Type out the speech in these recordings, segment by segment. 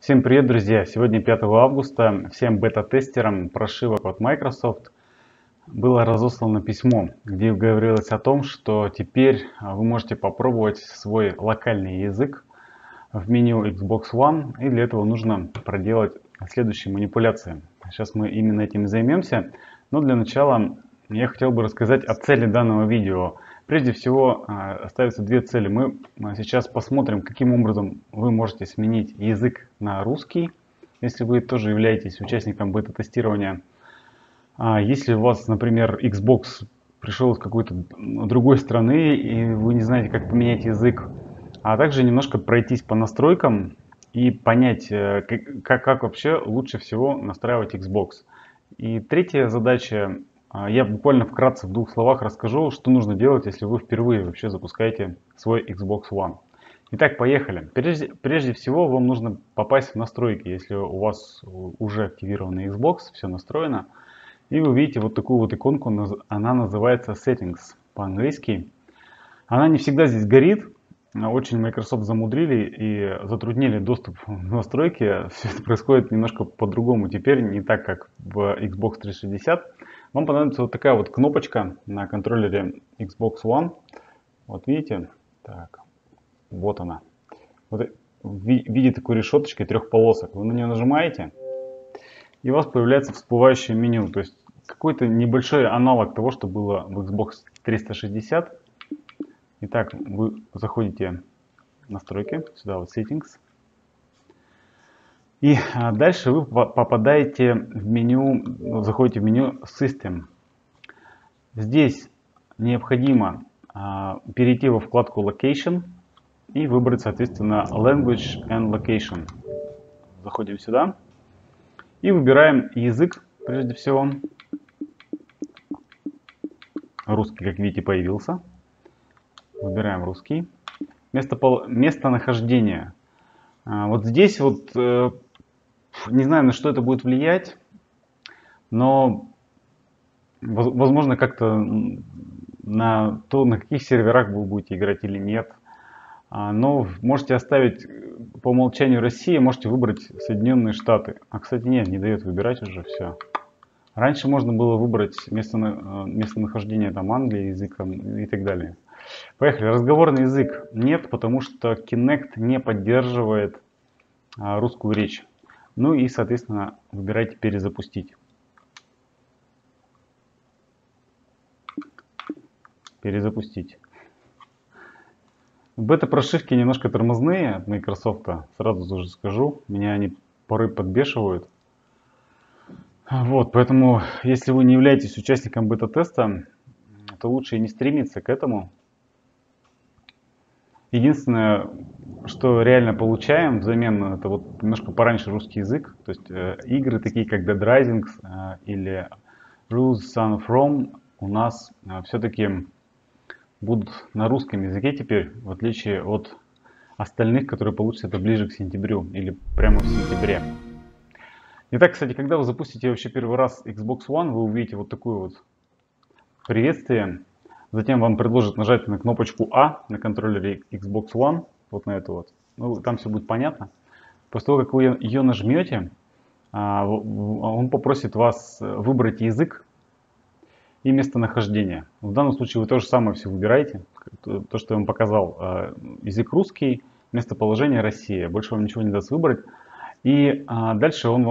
Всем привет, друзья! Сегодня 5 августа. Всем бета-тестерам прошивок от Microsoft было разослано письмо, где говорилось о том, что теперь вы можете попробовать свой локальный язык в меню Xbox One, и для этого нужно проделать следующие манипуляции. Сейчас мы именно этим и займемся, но для начала я хотел бы рассказать о цели данного видео. Прежде всего, ставятся две цели. Мы сейчас посмотрим, каким образом вы можете сменить язык на русский, если вы тоже являетесь участником бета-тестирования. Если у вас, например, Xbox пришел из какой-то другой страны, и вы не знаете, как поменять язык, а также немножко пройтись по настройкам и понять, как вообще лучше всего настраивать Xbox. И третья задача. Я буквально вкратце в двух словах расскажу, что нужно делать, если вы впервые вообще запускаете свой Xbox One. Итак, поехали. Прежде всего вам нужно попасть в настройки, если у вас уже активированный Xbox, все настроено. И вы видите вот такую вот иконку, она называется Settings по-английски. Она не всегда здесь горит, очень Microsoft замудрили и затруднили доступ в настройки. Все это происходит немножко по-другому теперь, не так как в Xbox 360. Вам понадобится вот такая вот кнопочка на контроллере Xbox One. Вот видите? Так, вот она. Вот в виде такой решеточки трех полосок. Вы на нее нажимаете, и у вас появляется всплывающее меню. То есть какой-то небольшой аналог того, что было в Xbox 360. Итак, вы заходите в настройки, сюда вот Settings. И дальше вы попадаете в меню, заходите в меню System. Здесь необходимо перейти во вкладку Location и выбрать, соответственно, Language and Location. Заходим сюда и выбираем язык, прежде всего. Русский, как видите, появился. Выбираем русский. Местонахождение. Вот здесь вот не знаю, на что это будет влиять, но возможно как-то на то, на каких серверах вы будете играть или нет. Но можете оставить по умолчанию Россия, можете выбрать Соединенные Штаты. Кстати, нет, не дает выбирать уже все. Раньше можно было выбрать местонахождение там Англии, языком и так далее. Поехали. Разговорный язык нет, потому что Kinect не поддерживает русскую речь. Ну и, соответственно, выбирайте перезапустить. Перезапустить. Бета-прошивки немножко тормозные от Microsoft, сразу тоже скажу. Меня они порой подбешивают. Вот, поэтому, если вы не являетесь участником бета-теста, то лучше и не стремиться к этому. Единственное, что реально получаем взамен, это вот немножко пораньше русский язык. То есть игры такие как Dead Rising или Rules Son of Rome у нас все-таки будут на русском языке теперь, в отличие от остальных, которые получатся это ближе к сентябрю или прямо в сентябре. Итак, кстати, когда вы запустите вообще первый раз Xbox One, вы увидите вот такое вот приветствие. Затем вам предложат нажать на кнопочку А на контроллере Xbox One, вот на эту вот. Ну, там все будет понятно. После того, как вы ее нажмете, он попросит вас выбрать язык и местонахождение. В данном случае вы то же самое все выбираете. То, что я вам показал. Язык русский, местоположение Россия. Больше вам ничего не даст выбрать. И дальше он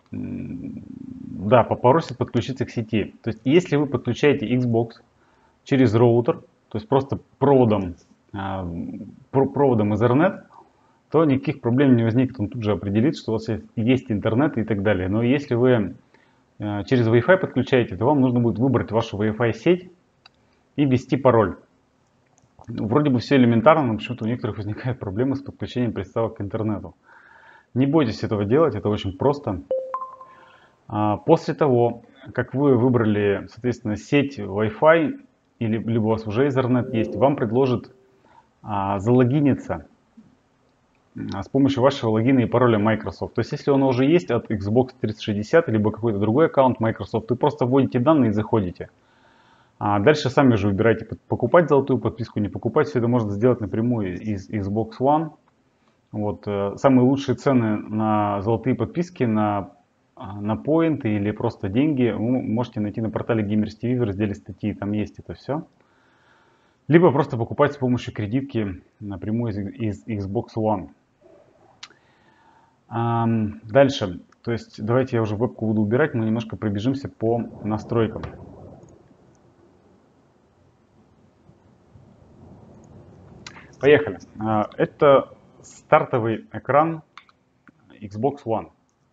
вам попросит подключиться к сети. То есть, если вы подключаете Xbox через роутер, то есть просто проводом Ethernet, то никаких проблем не возникнет. Он тут же определит, что у вас есть интернет и так далее. Но если вы через Wi-Fi подключаете, то вам нужно будет выбрать вашу Wi-Fi сеть и ввести пароль. Вроде бы все элементарно, но почему-то у некоторых возникают проблемы с подключением приставок к интернету. Не бойтесь этого делать, это очень просто. После того, как вы выбрали, соответственно, сеть Wi-Fi, или либо у вас уже Ethernet есть, вам предложат залогиниться с помощью вашего логина и пароля Microsoft. То есть, если он уже есть от Xbox 360, либо какой-то другой аккаунт Microsoft, вы просто вводите данные и заходите. Дальше сами же выбираете, покупать золотую подписку, не покупать. Все это можно сделать напрямую из Xbox One. Вот, самые лучшие цены на золотые подписки, на поинты или просто деньги вы можете найти на портале Gamers TV в разделе статьи, там есть это все. Либо просто покупать с помощью кредитки напрямую из Xbox One. Дальше, то есть давайте я уже вебку буду убирать, мы немножко пробежимся по настройкам. Поехали. Это стартовый экран Xbox One.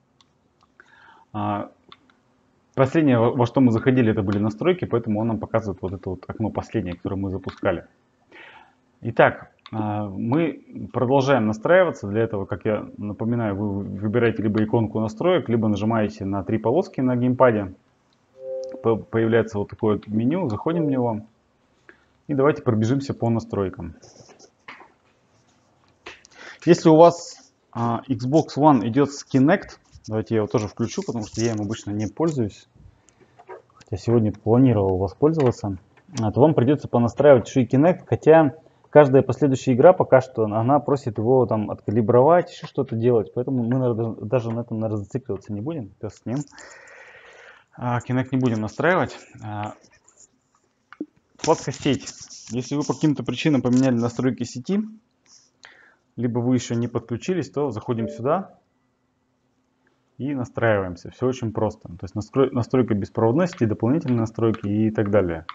Последнее, во что мы заходили, это были настройки, поэтому он нам показывает вот это вот окно последнее, которое мы запускали. Итак, мы продолжаем настраиваться. Для этого, как я напоминаю, вы выбираете либо иконку настроек, либо нажимаете на 3 полоски на геймпаде. Появляется вот такое вот меню, заходим в него. И давайте пробежимся по настройкам. Если у вас Xbox One идет с Kinect, давайте я его тоже включу, потому что я им обычно не пользуюсь. Хотя сегодня планировал воспользоваться. То вам придется понастраивать еще и Kinect, хотя каждая последующая игра пока что, она просит его там откалибровать, еще что-то делать. Поэтому мы, наверное, даже на этом, наверное, зацикливаться не будем. Пес с ним. Kinect не будем настраивать. Вкладка «Сеть». Если вы по каким-то причинам поменяли настройки сети, либо вы еще не подключились, то заходим сюда и настраиваемся. Все очень просто. То есть настройка беспроводности, дополнительные настройки и так далее.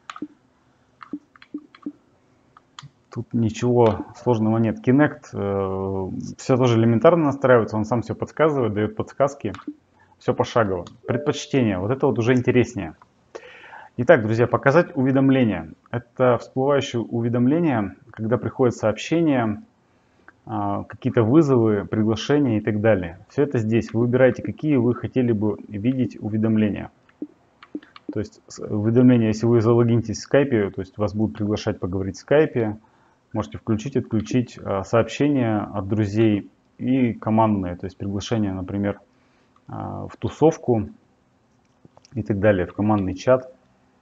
Тут ничего сложного нет. Kinect все тоже элементарно настраивается, он сам все подсказывает, дает подсказки. Все пошагово. Предпочтение. Вот это вот уже интереснее. Итак, друзья, показать уведомления. Это всплывающие уведомления, когда приходят сообщения, какие-то вызовы, приглашения и так далее. Все это здесь. Вы выбираете, какие вы хотели бы видеть уведомления. То есть уведомления, если вы залогинитесь в Skype, то есть вас будут приглашать поговорить в Skype, можете включить, отключить сообщения от друзей и командные, то есть приглашения, например, в тусовку и так далее, в командный чат.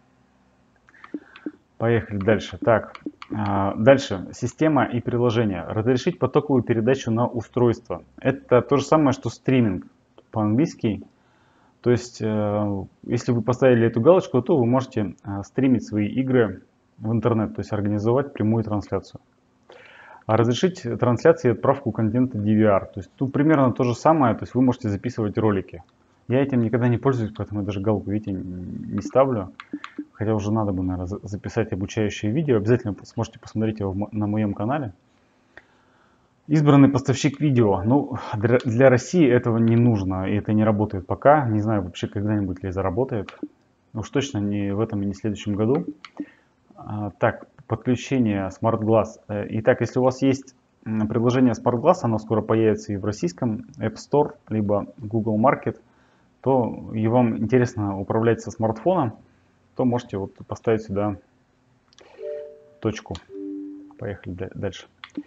Поехали дальше. Так, дальше. Система и приложение. Разрешить потоковую передачу на устройство. Это то же самое, что стриминг по-английски. То есть, если вы поставили эту галочку, то вы можете стримить свои игры в интернет, то есть организовать прямую трансляцию. А разрешить трансляцию и отправку контента DVR. То есть тут примерно то же самое, то есть вы можете записывать ролики. Я этим никогда не пользуюсь, поэтому я даже галку, видите, не ставлю. Хотя уже надо бы, наверное, записать обучающее видео. Обязательно сможете посмотреть его на моем канале. Избранный поставщик видео. Ну, для России этого не нужно, и это не работает пока. Не знаю вообще, когда-нибудь ли заработает. Уж точно не в этом и не в следующем году. Так, подключение Smart Glass. Итак, если у вас есть приложение Smart Glass, оно скоро появится и в российском App Store, либо Google Market, то и вам интересно управлять со смартфона, то можете вот поставить сюда точку. Поехали дальше.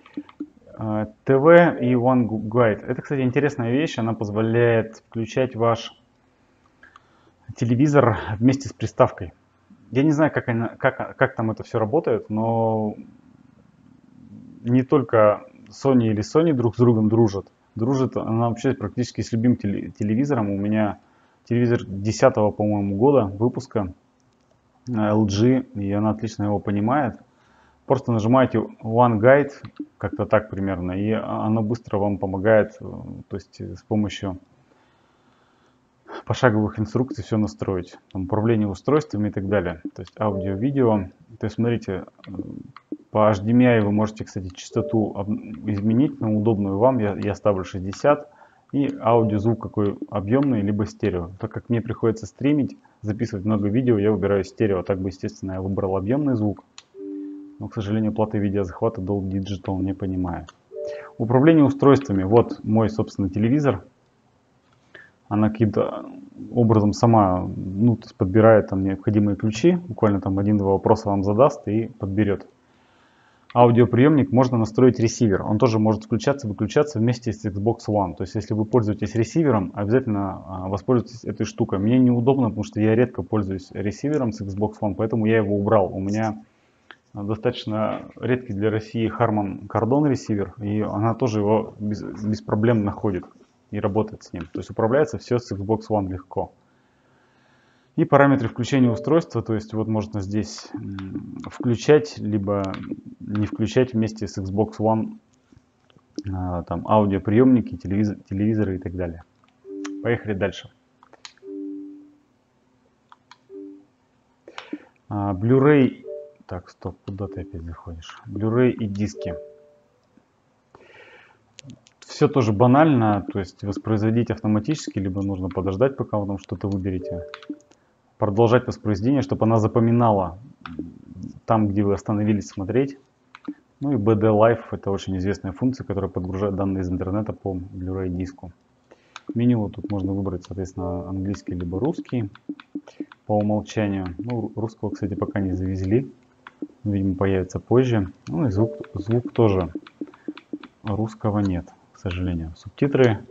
ТВ и One Guide. Это, кстати, интересная вещь. Она позволяет включать ваш телевизор вместе с приставкой. Я не знаю, как там это все работает, но не только Sony или Sony друг с другом дружат. Дружит она вообще практически с любым телевизором. У меня телевизор 10-го, по-моему, года выпуска LG, и она отлично его понимает. Просто нажимаете One Guide, как-то так примерно, и оно быстро вам помогает, то есть с помощью пошаговых инструкций все настроить. Там, управление устройствами и так далее. То есть аудио, видео. То есть смотрите, по HDMI вы можете, кстати, частоту изменить на удобную вам. Я ставлю 60. И аудио, звук какой объемный, либо стерео. Так как мне приходится стримить, записывать много видео, я выбираю стерео. Так бы, естественно, я выбрал объемный звук. Но, к сожалению, платы видеозахвата Dolby Digital не понимает. Управление устройствами. Вот мой, собственно, телевизор. Она каким-то образом сама подбирает там необходимые ключи. Буквально там 1-2 вопроса вам задаст и подберет. Аудиоприемник можно настроить ресивер. Он тоже может включаться и выключаться вместе с Xbox One. То есть, если вы пользуетесь ресивером, обязательно воспользуйтесь этой штукой. Мне неудобно, потому что я редко пользуюсь ресивером с Xbox One, поэтому я его убрал. У меня достаточно редкий для России Harman Kardon ресивер, и она тоже его без проблем находит и работает с ним. То есть управляется все с Xbox One легко. И параметры включения устройства, то есть вот можно здесь включать, либо не включать вместе с Xbox One там аудиоприемники, телевизоры и так далее. Поехали дальше. Blu-ray. Так, стоп, куда ты опять заходишь? Blu-ray и диски. Все тоже банально, то есть воспроизводить автоматически, либо нужно подождать, пока вы там что-то выберете. Продолжать воспроизведение, чтобы она запоминала там, где вы остановились смотреть. Ну и BD Live — это очень известная функция, которая подгружает данные из интернета по Blu-ray диску. Меню тут можно выбрать, соответственно, английский либо русский по умолчанию. Ну, русского, кстати, пока не завезли. Видимо, появится позже. Ну и звук тоже. Русского нет, к сожалению. Субтитры.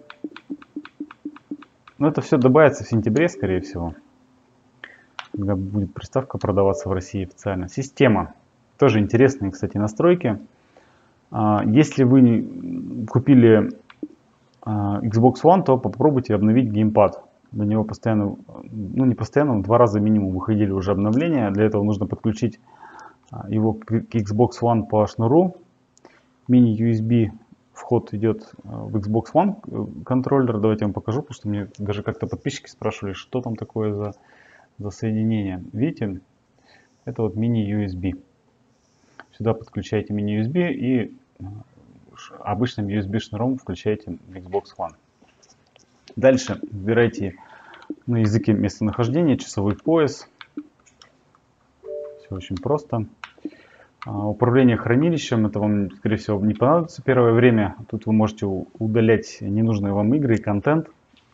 Но это все добавится в сентябре, скорее всего, когда будет приставка продаваться в России официально. Система. Тоже интересные, кстати, настройки. Если вы купили Xbox One, то попробуйте обновить геймпад. Для него постоянно, ну не постоянно, 2 раза минимум выходили уже обновления. Для этого нужно подключить его к Xbox One по шнуру. Мини-USB вход идет в Xbox One контроллер. Давайте я вам покажу, потому что мне даже как-то подписчики спрашивали, что там такое за соединение. Видите, это вот мини-USB. Сюда подключаете мини-USB и обычным USB шнуром включаете в Xbox One. Дальше выбирайте на языке местонахождения, часовой пояс. Все очень просто. Управление хранилищем, это вам, скорее всего, не понадобится первое время. Тут вы можете удалять ненужные вам игры и контент.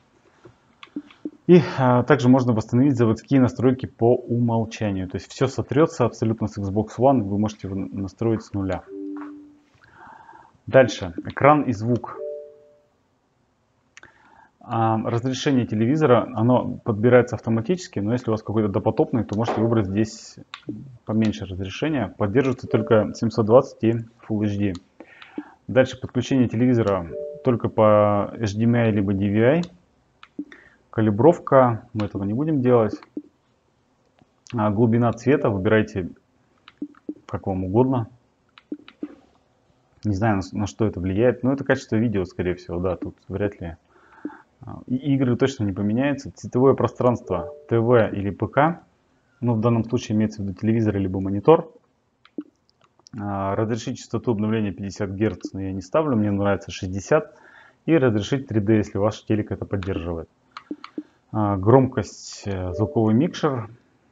И также можно восстановить заводские настройки по умолчанию. То есть все сотрется абсолютно с Xbox One, вы можете его настроить с нуля. Дальше. Экран и звук. Разрешение телевизора, оно подбирается автоматически, но если у вас какой-то допотопный, то можете выбрать здесь поменьше разрешения. Поддерживается только 720 и Full HD. Дальше подключение телевизора только по HDMI либо DVI. Калибровка, мы этого не будем делать. Глубина цвета выбирайте как вам угодно. Не знаю, на что это влияет, но это качество видео, скорее всего, да, тут вряд ли. Игры точно не поменяются. Цветовое пространство ТВ или ПК, ну в данном случае имеется в виду телевизор либо монитор. Разрешить частоту обновления 50 Гц, но я не ставлю, мне нравится 60. И разрешить 3D, если ваш телек это поддерживает. Громкость, звуковой микшер.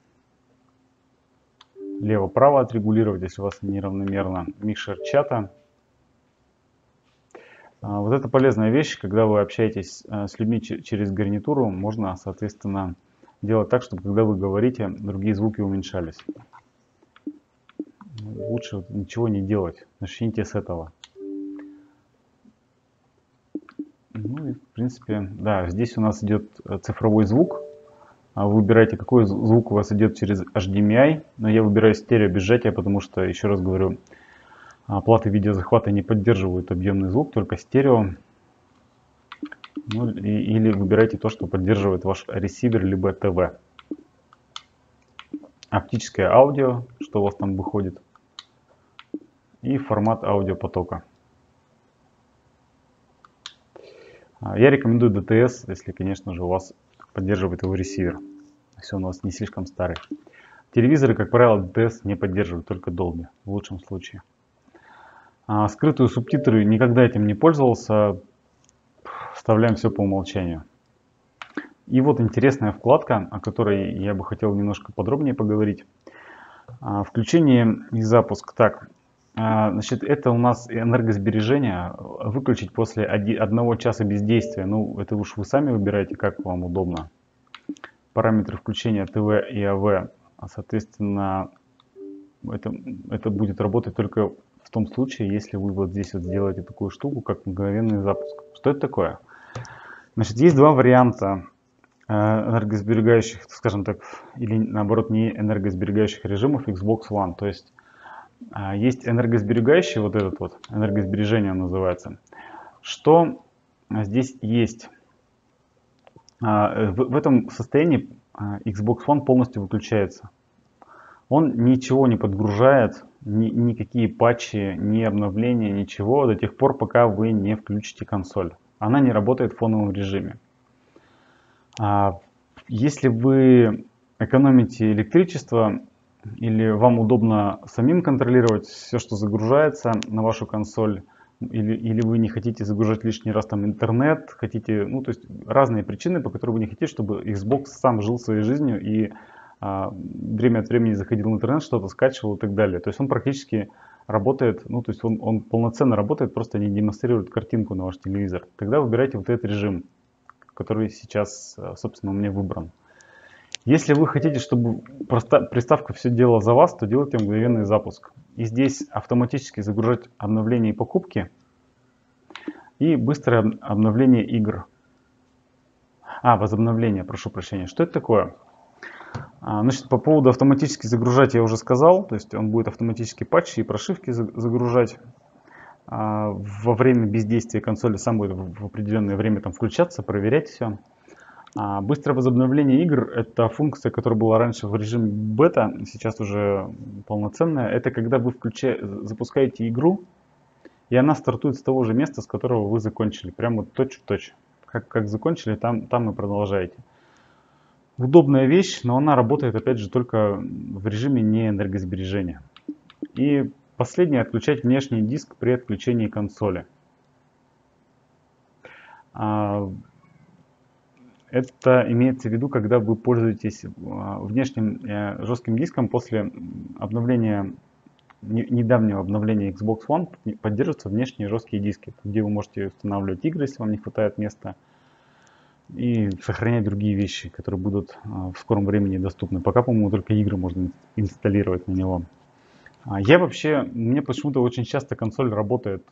Лево-право отрегулировать, если у вас неравномерно. Микшер чата. Вот это полезная вещь, когда вы общаетесь с людьми через гарнитуру, можно, соответственно, делать так, чтобы когда вы говорите, другие звуки уменьшались. Лучше ничего не делать, начните с этого. Ну и в принципе, да, здесь у нас идет цифровой звук. Вы выбираете, какой звук у вас идет через HDMI, но я выбираю стерео без сжатия, потому что, еще раз говорю, платы видеозахвата не поддерживают объемный звук, только стерео. Ну, или выбирайте то, что поддерживает ваш ресивер, либо ТВ. Оптическое аудио, что у вас там выходит. И формат аудиопотока. Я рекомендую DTS, если, конечно же, у вас поддерживает его ресивер. Если он у вас не слишком старый. Телевизоры, как правило, DTS не поддерживают, только Dolby в лучшем случае. Скрытые субтитры, никогда этим не пользовался. Вставляем все по умолчанию. И вот интересная вкладка, о которой я бы хотел немножко подробнее поговорить. Включение и запуск. Так, значит, это у нас энергосбережение. Выключить после 1 часа бездействия. Ну, это уж вы сами выбираете, как вам удобно. Параметры включения ТВ и АВ. Соответственно, это будет работать только в том случае, если вы вот здесь вот сделаете такую штуку, как мгновенный запуск. Что это такое? Значит, есть два варианта энергосберегающих, скажем так, или наоборот не энергосберегающих режимов Xbox One. То есть Есть энергосберегающий, вот этот вот, энергосбережение он называется. Что здесь есть? В этом состоянии Xbox One полностью выключается. Он ничего не подгружает, никакие патчи, ни обновления, ничего до тех пор, пока вы не включите консоль. Она не работает в фоновом режиме. Если вы экономите электричество или вам удобно самим контролировать все, что загружается на вашу консоль, или вы не хотите загружать лишний раз там интернет, хотите, ну то есть разные причины, по которым вы не хотите, чтобы Xbox сам жил своей жизнью и время от времени заходил в интернет, что-то скачивал и так далее. То есть он практически работает, ну то есть он полноценно работает, просто не демонстрирует картинку на ваш телевизор. Тогда выбирайте вот этот режим, который сейчас, собственно, у меня выбран. Если вы хотите, чтобы приставка все делала за вас, то делайте мгновенный запуск. И здесь автоматически загружать обновления и покупки и быстрое обновление игр. Возобновление, прошу прощения. Что это такое? Значит, по поводу автоматически загружать я уже сказал. То есть он будет автоматически патчи и прошивки загружать. Во время бездействия консоли сам будет в определенное время там включаться, проверять все. Быстрое возобновление игр — это функция, которая была раньше в режиме бета, сейчас уже полноценная. Это когда вы запускаете игру, и она стартует с того же места, с которого вы закончили. Прямо точь в точь. Как закончили, там и продолжаете. Удобная вещь, но она работает, опять же, только в режиме не энергосбережения. И последнее — отключать внешний диск при отключении консоли. Это имеется в виду, когда вы пользуетесь внешним жестким диском после обновления, недавнего обновления Xbox One, поддерживаются внешние жесткие диски, где вы можете устанавливать игры, если вам не хватает места, и сохранять другие вещи, которые будут в скором времени доступны. Пока, по-моему, только игры можно инсталлировать на него. Мне почему-то очень часто консоль работает,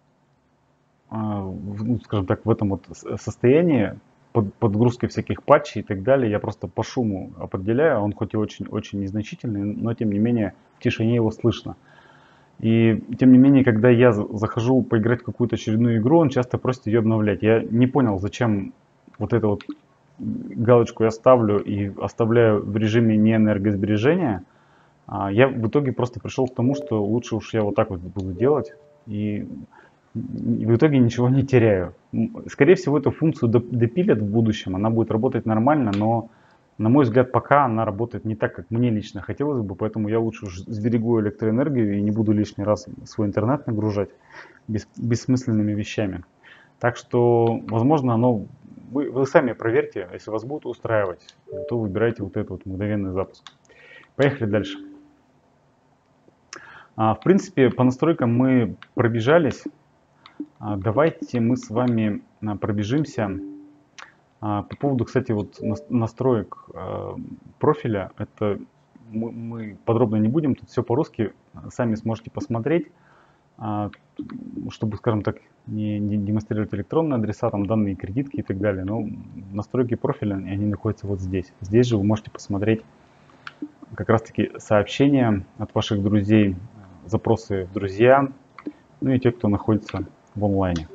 скажем так, в этом вот состоянии, подгрузкой всяких патчей и так далее. Я просто по шуму определяю, он хоть и очень незначительный, но тем не менее в тишине его слышно. И тем не менее, когда я захожу поиграть в какую-то очередную игру, он часто просит ее обновлять. Я не понял, зачем вот эту вот галочку я ставлю и оставляю в режиме не энергосбережения. Я в итоге просто пришел к тому, что лучше уж я вот так вот буду делать. И в итоге ничего не теряю. Скорее всего, эту функцию допилят в будущем, она будет работать нормально, но, на мой взгляд, пока она работает не так, как мне лично хотелось бы, поэтому я лучше уж сберегу электроэнергию и не буду лишний раз свой интернет нагружать бессмысленными вещами. Так что, возможно, вы сами проверьте, если вас будут устраивать, то выбирайте вот этот вот мгновенный запуск. Поехали дальше. В принципе, по настройкам мы пробежались. Давайте мы с вами пробежимся по поводу, кстати, вот настроек профиля. Это мы подробно не будем, тут все по-русски, сами сможете посмотреть, чтобы, скажем так, не демонстрировать электронные адреса, там данные кредитки и так далее. Но настройки профиля, они находятся вот здесь. Здесь же вы можете посмотреть как раз-таки сообщения от ваших друзей, запросы в друзья, ну и те, кто находится в онлайне.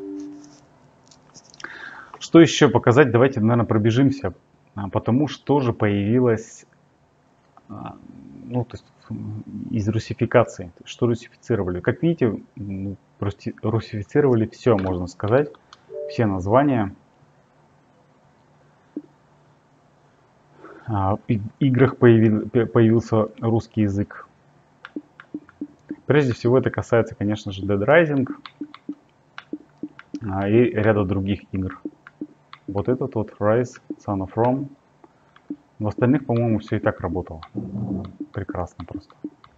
Что еще показать? Давайте, наверное, пробежимся, потому что же появилось, ну, то есть из русификации. Что русифицировали? Как видите, русифицировали все, можно сказать, все названия. В играх появился русский язык. Прежде всего это касается, конечно же, Dead Rising и ряда других игр. Вот этот вот Rise, Son of Rome. В остальных, по-моему, все и так работало. Прекрасно просто.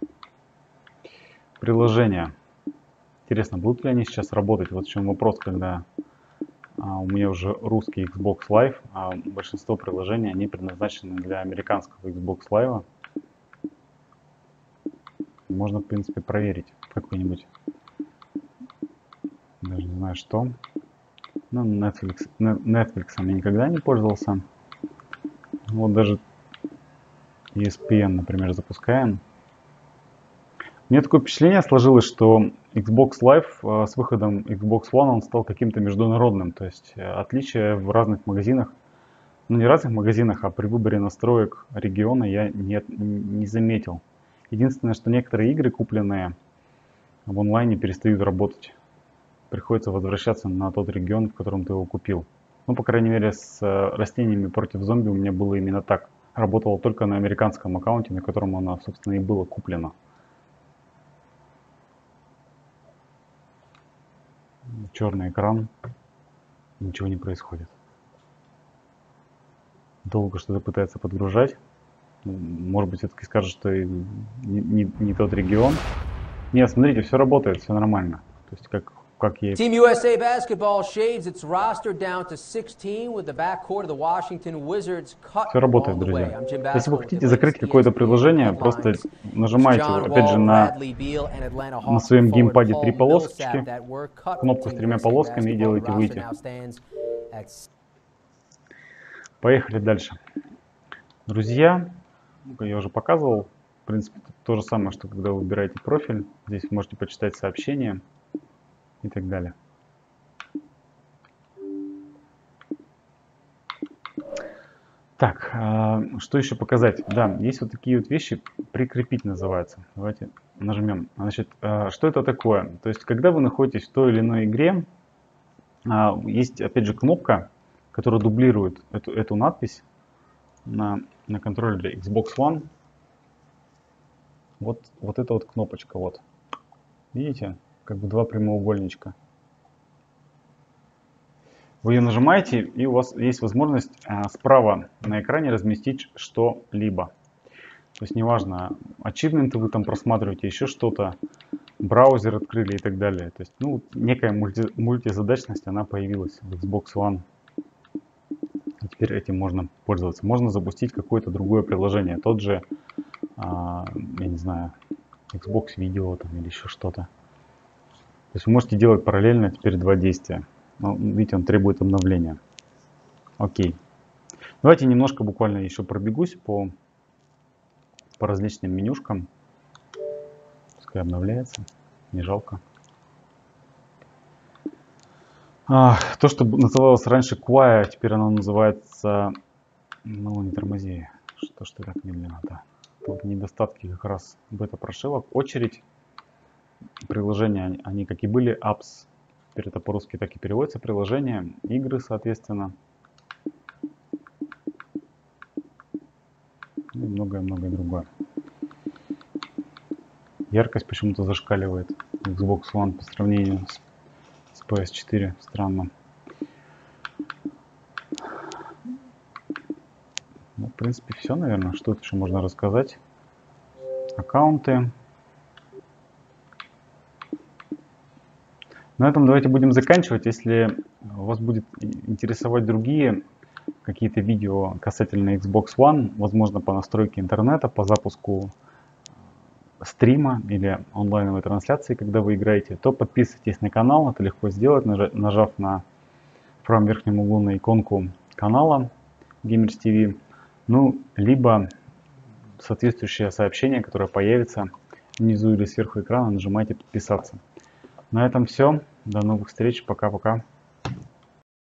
Приложения. Интересно, будут ли они сейчас работать? Вот в чем вопрос, когда у меня уже русский Xbox Live, а большинство приложений, они предназначены для американского Xbox Live. Можно, в принципе, проверить какой-нибудь, даже не знаю что. Ну, Netflix я никогда не пользовался. Вот даже ESPN, например, запускаем. Мне такое впечатление сложилось, что Xbox Live с выходом Xbox One он стал каким-то международным. То есть отличия в разных магазинах, ну не разных магазинах, а при выборе настроек региона я не заметил. Единственное, что некоторые игры, купленные в онлайне, перестают работать. Приходится возвращаться на тот регион, в котором ты его купил. Ну, по крайней мере, с растениями против зомби у меня было именно так. Работало только на американском аккаунте, на котором она, собственно, и была куплена. Черный экран, ничего не происходит. Долго что-то пытается подгружать. Может быть, все-таки скажет, что не тот регион. Нет, смотрите, все работает, все нормально. То есть как я... Team USA basketball shades its roster down to 16 with the backcourt of the Washington Wizards cut Все работает, all the way. друзья. I'm Jim Если вы Basketball with the хотите закрыть latest какое-то ESPN приложение, просто headlines. нажимаете, John опять же, Wall, на Bradley Beal, and Atlanta на Hawks своем forward геймпаде Paul 3 Millsap полосочки, that were cut from кнопку с Team 3 USA полосками и basketball. The делаете roster выйти. now stands at... Поехали дальше. Друзья, я уже показывал, в принципе, то же самое, что когда вы выбираете профиль, здесь вы можете почитать сообщения и так далее. Так, что еще показать? Да, есть вот такие вот вещи, прикрепить называется. Давайте нажмем. Значит, что это такое? То есть, когда вы находитесь в той или иной игре, есть, опять же, кнопка, которая дублирует эту надпись на контроллере Xbox One. Вот эта вот кнопочка, вот. Видите? Как бы два прямоугольничка. Вы ее нажимаете, и у вас есть возможность справа на экране разместить что-либо. То есть неважно, ачивменты вы там просматриваете, еще что-то, браузер открыли и так далее. То есть, ну, некая мультизадачность, она появилась в Xbox One. И теперь этим можно пользоваться. Можно запустить какое-то другое приложение. Тот же, я не знаю, Xbox Video там, или еще что-то. То есть вы можете делать параллельно теперь два действия. Ну, видите, он требует обновления. Окей. Давайте немножко буквально еще пробегусь по различным менюшкам. Пускай обновляется. Не жалко. То, что называлось раньше Quiet, теперь оно называется... Ну, не тормози. Что ж ты так медленно, да. Тут недостатки как раз бета-прошивок. Очередь. Приложения, они как и были. Apps. Теперь это по-русски так и переводится. Приложения. Игры, соответственно. И многое-многое другое. Яркость почему-то зашкаливает Xbox One по сравнению с PS4. Странно. Ну, в принципе, все, наверное. Что тут еще можно рассказать? Аккаунты. На этом давайте будем заканчивать. Если вас будет интересовать другие какие-то видео касательно Xbox One, возможно, по настройке интернета, по запуску стрима или онлайновой трансляции, когда вы играете, то подписывайтесь на канал. Это легко сделать, нажав в правом верхнем углу на иконку канала Gamers TV. Ну, либо соответствующее сообщение, которое появится внизу или сверху экрана, нажимайте подписаться. На этом все. До новых встреч. Пока-пока.